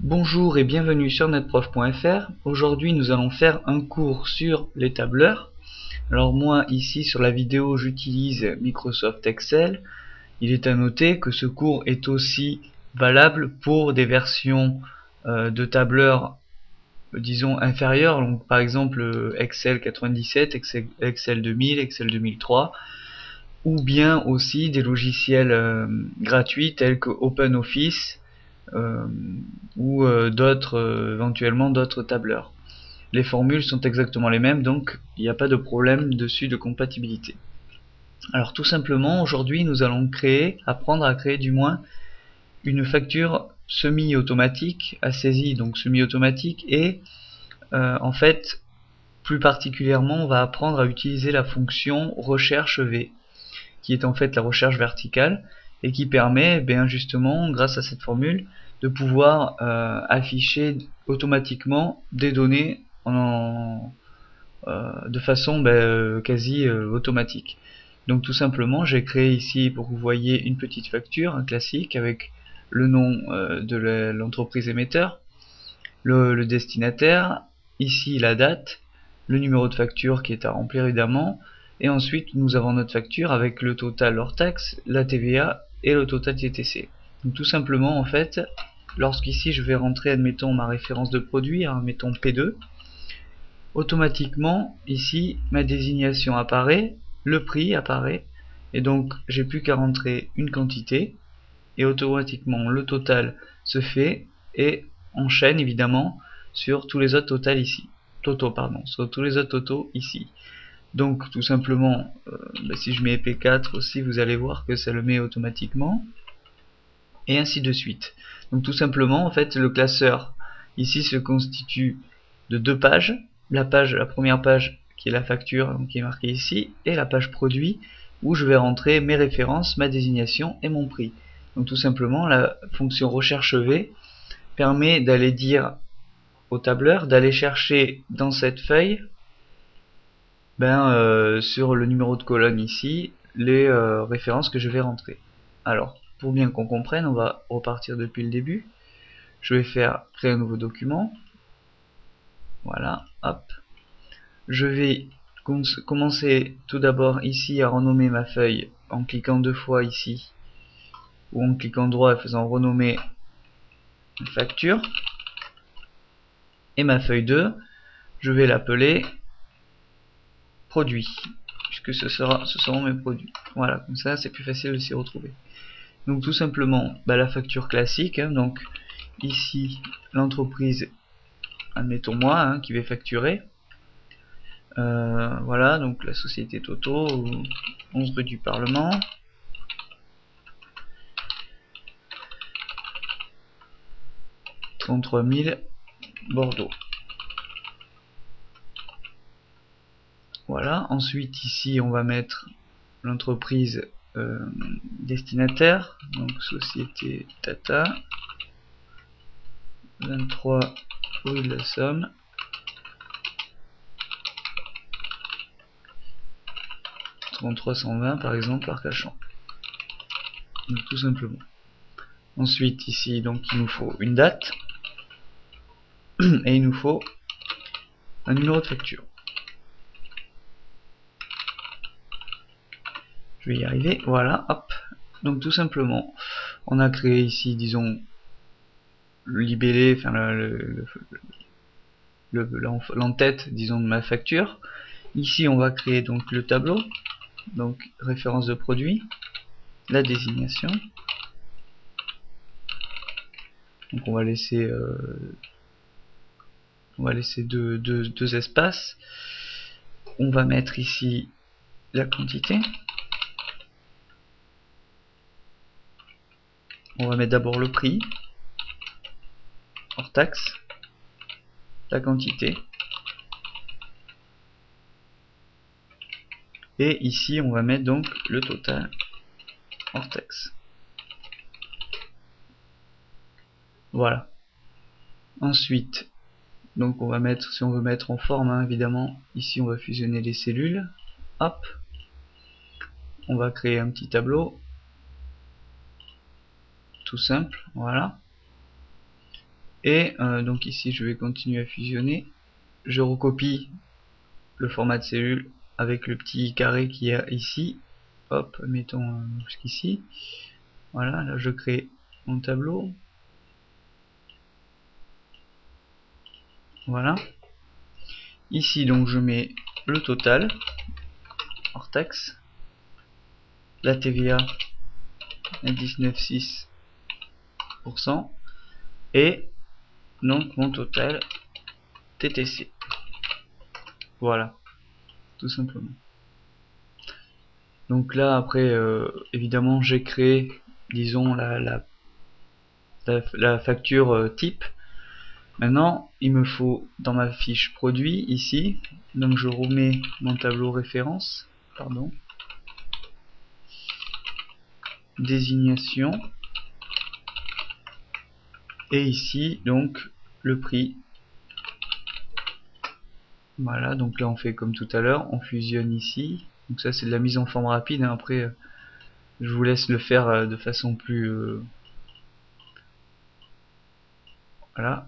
Bonjour et bienvenue sur netprof.fr. Aujourd'hui nous allons faire un cours sur les tableurs. Alors moi ici sur la vidéo j'utilise Microsoft Excel. Il est à noter que ce cours est aussi valable pour des versions de tableurs disons inférieures, donc par exemple Excel 97, Excel 2000, Excel 2003, ou bien aussi des logiciels gratuits tels que OpenOffice euh, ou éventuellement d'autres tableurs. Les formules sont exactement les mêmes, donc il n'y a pas de problème dessus de compatibilité. Alors tout simplement, aujourd'hui nous allons apprendre à créer du moins une facture semi-automatique à saisie, donc semi-automatique, et en fait plus particulièrement on va apprendre à utiliser la fonction recherche V, qui est en fait la recherche verticale et qui permet justement grâce à cette formule de pouvoir afficher automatiquement des données de façon quasi automatique. Donc tout simplement j'ai créé ici pour que vous voyez une petite facture, un classique avec le nom de l'entreprise émetteur, le destinataire, ici la date, le numéro de facture qui est à remplir évidemment, et ensuite nous avons notre facture avec le total hors taxe, la TVA et le total TTC. Donc tout simplement en fait, lorsqu'ici je vais rentrer admettons ma référence de produit, admettons P2, automatiquement ici ma désignation apparaît, le prix apparaît, et donc j'ai plus qu'à rentrer une quantité, et automatiquement le total se fait et enchaîne évidemment sur tous les autres sur tous les autres totaux ici. Donc tout simplement, si je mets P4 aussi, vous allez voir que ça le met automatiquement, et ainsi de suite. Donc tout simplement, en fait, le classeur ici se constitue de deux pages. La première page qui est la facture, donc qui est marquée ici, et la page produit où je vais rentrer mes références, ma désignation et mon prix. Donc tout simplement, la fonction recherche V permet d'aller dire au tableur d'aller chercher dans cette feuille sur le numéro de colonne ici les références que je vais rentrer. Alors pour bien qu'on comprenne, on va repartir depuis le début. Je vais faire créer un nouveau document. Voilà, hop. Je vais commencer tout d'abord ici à renommer ma feuille en cliquant deux fois ici, ou en cliquant droit et faisant renommer facture. Et ma feuille 2, je vais l'appeler produit, puisque ce seront mes produits. Voilà, comme ça c'est plus facile de s'y retrouver. Donc tout simplement la facture classique, donc ici l'entreprise, admettons moi, qui vais facturer. Voilà, donc la société Toto, 11 rue du Parlement. « 33 000 Bordeaux. » Voilà, ensuite ici on va mettre l'entreprise destinataire, donc société Tata, 23 rue de la Somme, 3320 par exemple Arcachon. Donc tout simplement. Ensuite ici donc il nous faut une date et il nous faut un numéro de facture. Je vais y arriver, voilà, hop. Donc tout simplement, on a créé ici, disons, le libellé, enfin l'entête, disons, de ma facture. Ici, on va créer donc le tableau, donc référence de produit, la désignation. Donc on va laisser deux espaces. On va mettre ici la quantité. On va mettre d'abord le prix, hors taxe, la quantité. Et ici, on va mettre donc le total hors taxe. Voilà. Ensuite, donc on va mettre, si on veut mettre en forme, évidemment, ici on va fusionner les cellules. Hop. On va créer un petit tableau. Tout simple, voilà. Et donc ici je vais continuer à fusionner, je recopie le format de cellule avec le petit carré qui est ici, hop, mettons jusqu'ici, voilà, là je crée mon tableau, voilà, ici donc je mets le total, hors taxe, la TVA à 19,6%, et donc mon total TTC, voilà, tout simplement. Donc là après évidemment j'ai créé, disons, la facture type. Maintenant il me faut dans ma fiche produit ici, donc je remets mon tableau référence, pardon, désignation, et ici donc le prix. Voilà, donc là on fait comme tout à l'heure, on fusionne ici, donc ça c'est de la mise en forme rapide, hein. Après je vous laisse le faire de façon plus voilà.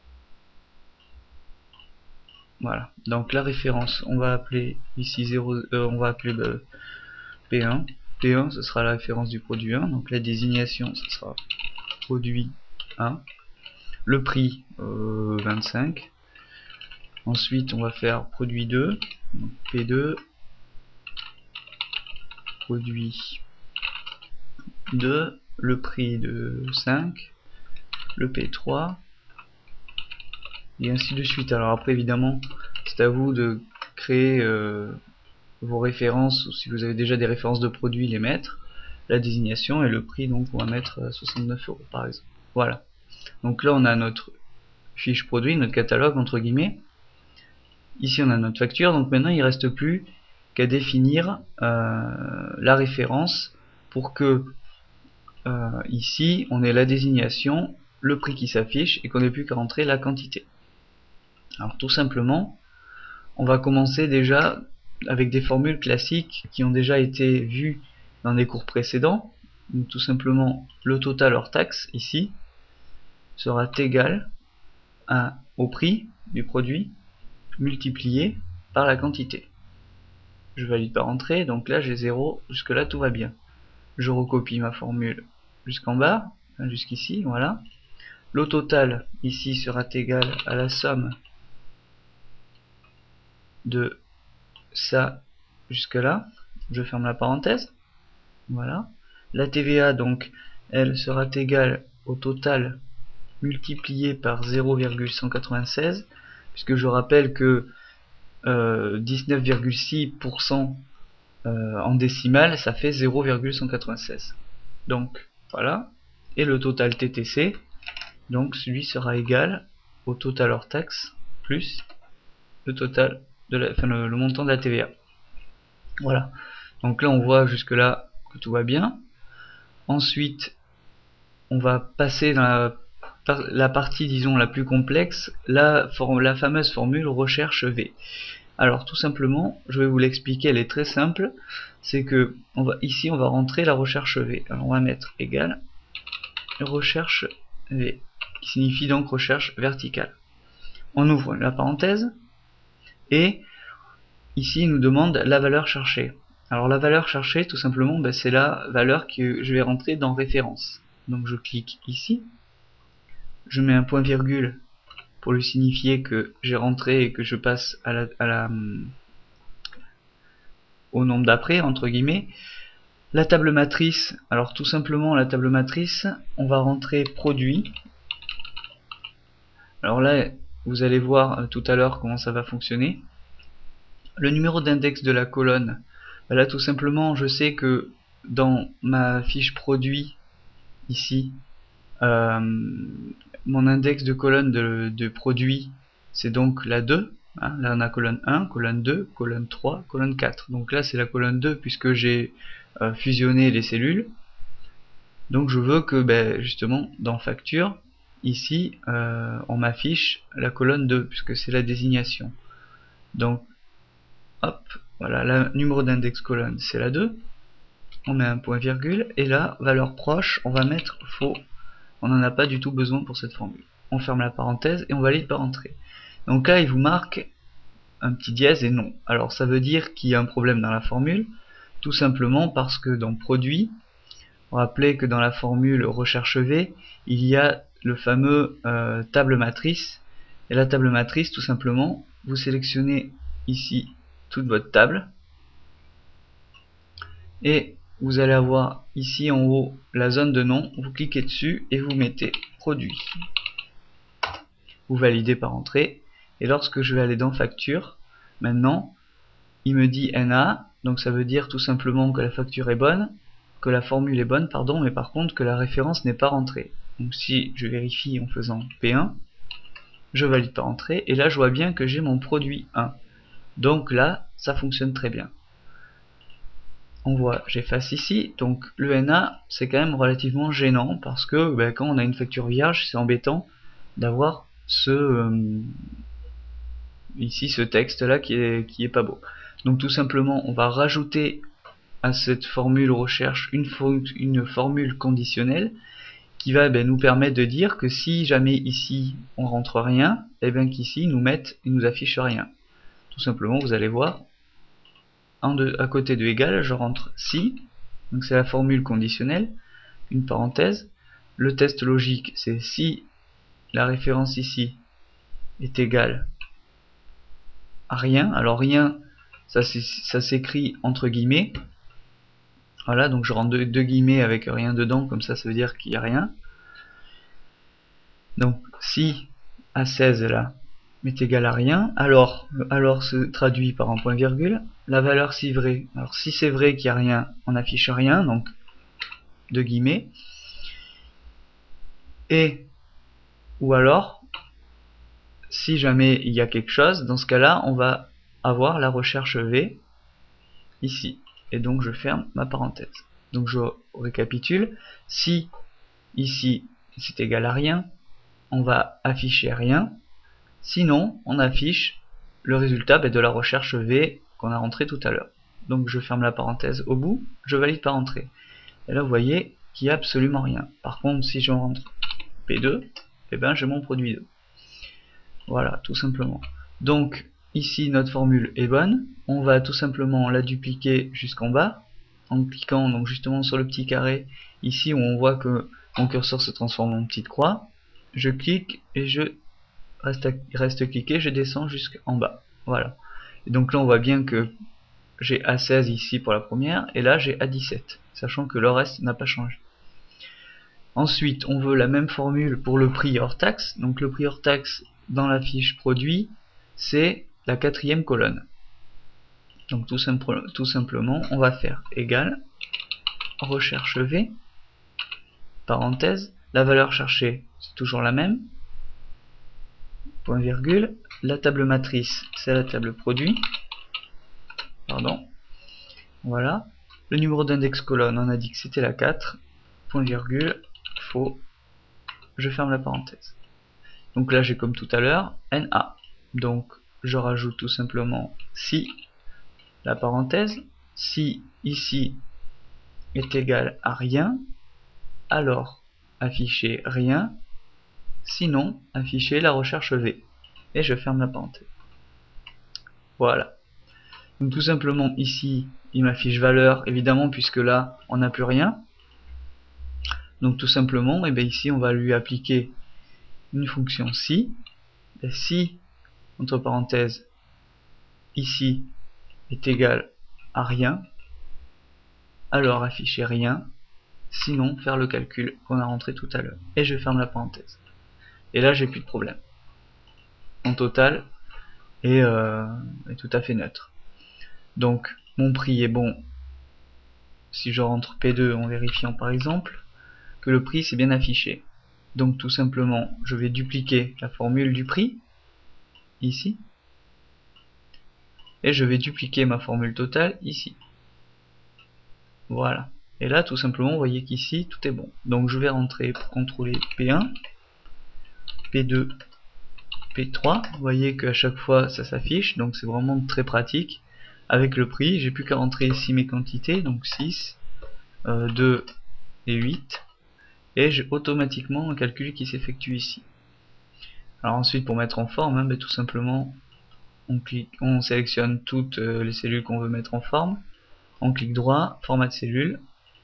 Voilà, donc la référence, on va appeler ici 0, on va appeler P1. P1 ce sera la référence du produit 1, donc la désignation ce sera produit 1. Le prix 25. Ensuite on va faire produit 2, donc P2, produit 2, le prix de 5, le P3, et ainsi de suite. Alors après évidemment c'est à vous de créer vos références, ou si vous avez déjà des références de produits, les mettre, la désignation et le prix, donc on va mettre 69 € par exemple. Voilà, donc là on a notre fiche produit, notre catalogue entre guillemets. Ici on a notre facture, donc maintenant il reste plus qu'à définir la référence pour que ici on ait la désignation, le prix qui s'affiche et qu'on n'ait plus qu'à rentrer la quantité. Alors tout simplement on va commencer déjà avec des formules classiques qui ont déjà été vues dans des cours précédents. Donc tout simplement le total hors taxe ici sera égal au prix du produit multiplié par la quantité. Je valide par entrée, donc là j'ai 0, jusque là tout va bien. Je recopie ma formule jusqu'en bas, jusqu'ici, voilà. Le total ici sera égal à la somme de ça jusque là. Je ferme la parenthèse, voilà. La TVA donc elle sera égale au total multiplié par 0,196, puisque je rappelle que 19,6% en décimale ça fait 0,196. donc voilà, et le total TTC, donc celui sera égal au total hors taxe plus le total de le montant de la TVA. Voilà, donc là on voit jusque là que tout va bien. Ensuite on va passer dans la partie disons la plus complexe, la fameuse formule recherche V. Alors tout simplement, je vais vous l'expliquer, elle est très simple, c'est que ici on va rentrer la recherche V. Alors on va mettre égal recherche V, qui signifie donc recherche verticale. On ouvre la parenthèse, et ici il nous demande la valeur cherchée. Alors la valeur cherchée tout simplement c'est la valeur que je vais rentrer dans référence. Donc je clique ici, je mets un point virgule pour lui signifier que j'ai rentré et que je passe au nombre d'après, entre guillemets. La table matrice, alors tout simplement la table matrice, on va rentrer produit. Alors là vous allez voir tout à l'heure comment ça va fonctionner. Le numéro d'index de la colonne, là tout simplement je sais que dans ma fiche produit ici, mon index de colonne de produit c'est donc la 2, hein. Là on a colonne 1, colonne 2, colonne 3, colonne 4, donc là c'est la colonne 2 puisque j'ai fusionné les cellules. Donc je veux que justement dans facture ici on m'affiche la colonne 2 puisque c'est la désignation. Donc hop, voilà, le numéro d'index colonne c'est la 2, on met un point virgule, et là valeur proche on va mettre faux, on n'en a pas du tout besoin pour cette formule. On ferme la parenthèse et on valide par entrée. Donc là il vous marque un petit dièse et non. Alors ça veut dire qu'il y a un problème dans la formule, tout simplement parce que dans produit, rappelez que dans la formule recherche V, il y a le fameux table matrice. Et la table matrice, tout simplement, vous sélectionnez ici toute votre table. Et vous allez avoir ici en haut la zone de nom. Vous cliquez dessus et vous mettez produit. Vous validez par entrée. Et lorsque je vais aller dans facture, maintenant, il me dit NA. Donc ça veut dire tout simplement que la facture est bonne, que la formule est bonne, pardon, mais par contre que la référence n'est pas rentrée. Donc si je vérifie en faisant P1, je valide par entrée, et là je vois bien que j'ai mon produit 1. Donc là, ça fonctionne très bien. On voit, j'efface ici, donc le NA, c'est quand même relativement gênant, parce que quand on a une facture vierge, c'est embêtant d'avoir ici ce texte là qui est pas beau. Donc tout simplement, on va rajouter à cette formule recherche une formule conditionnelle qui va nous permettre de dire que si jamais ici on rentre rien, et bien qu'ici il nous affiche rien. Tout simplement, vous allez voir, à côté de égal, je rentre si, donc c'est la formule conditionnelle, une parenthèse. Le test logique, c'est si la référence ici est égale à rien. Alors rien, ça s'écrit entre guillemets. Voilà, donc je rentre deux guillemets avec rien dedans, comme ça veut dire qu'il n'y a rien. Donc si A16 là est égal à rien, alors se traduit par un point virgule. La valeur si vrai, alors si c'est vrai qu'il n'y a rien, on affiche rien, donc deux guillemets. Et ou alors, si jamais il y a quelque chose, dans ce cas-là, on va avoir la recherche V ici. Et donc je ferme ma parenthèse. Donc je récapitule. Si ici c'est égal à rien, on va afficher rien. Sinon, on affiche le résultat de la recherche V qu'on a rentré tout à l'heure. Donc je ferme la parenthèse au bout, je valide par entrée. Et là vous voyez qu'il n'y a absolument rien. Par contre, si je rentre P2, et ben j'ai mon produit 2. Voilà, tout simplement. Donc ici notre formule est bonne. On va tout simplement la dupliquer jusqu'en bas en cliquant donc justement sur le petit carré ici où on voit que mon curseur se transforme en petite croix. Je clique et je reste cliqué, je descends jusqu'en bas. Voilà. Et donc là on voit bien que j'ai A16 ici pour la première et là j'ai A17, sachant que le reste n'a pas changé. Ensuite on veut la même formule pour le prix hors taxe. Donc le prix hors taxe dans la fiche produit, c'est la quatrième colonne. Donc tout simplement on va faire égal recherche V, parenthèse, la valeur cherchée c'est toujours la même, point virgule, la table matrice c'est la table produit, pardon, voilà, le numéro d'index colonne on a dit que c'était la 4, point virgule, faux, je ferme la parenthèse. Donc là j'ai comme tout à l'heure NA, donc je rajoute tout simplement si, la parenthèse, si ici est égal à rien, alors afficher rien, sinon afficher la recherche V, et je ferme la parenthèse. Voilà. Donc tout simplement ici il m'affiche valeur évidemment puisque là on n'a plus rien. Donc tout simplement ici on va lui appliquer une fonction si. Si entre parenthèses ici est égal à rien, alors afficher rien, sinon faire le calcul qu'on a rentré tout à l'heure. Et je ferme la parenthèse. Et là j'ai plus de problème. Mon total est tout à fait neutre. Donc mon prix est bon si je rentre P2 en vérifiant par exemple que le prix c'est bien affiché. Donc tout simplement je vais dupliquer la formule du prix ici et je vais dupliquer ma formule totale ici. Voilà. Et là tout simplement vous voyez qu'ici tout est bon. Donc je vais rentrer pour contrôler P1, P2, P3. Vous voyez qu'à chaque fois ça s'affiche, donc c'est vraiment très pratique. Avec le prix, j'ai plus qu'à rentrer ici mes quantités, donc 6, 2 et 8. et j'ai automatiquement un calcul qui s'effectue ici. Alors ensuite, pour mettre en forme, tout simplement on sélectionne toutes les cellules qu'on veut mettre en forme, on clique droit, format de cellule,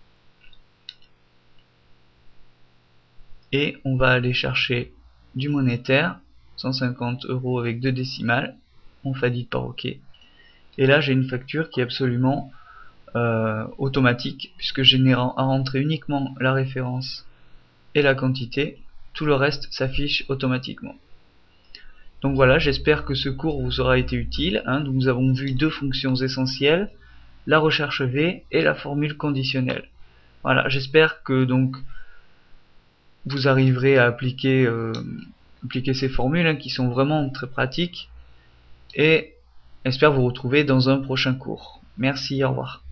et on va aller chercher du monétaire, 150 € avec 2 décimales, on valide par OK, et là j'ai une facture qui est absolument automatique, puisque je n'ai à rentrer uniquement la référence et la quantité, tout le reste s'affiche automatiquement. Donc voilà, j'espère que ce cours vous aura été utile. Donc nous avons vu deux fonctions essentielles, la recherche V et la formule conditionnelle. Voilà, j'espère que donc vous arriverez à appliquer ces formules qui sont vraiment très pratiques, et j'espère vous retrouver dans un prochain cours. Merci, au revoir.